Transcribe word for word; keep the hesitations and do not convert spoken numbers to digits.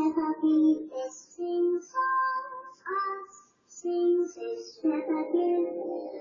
Peppa Pig is sing songs, us sings his Peppa Pig.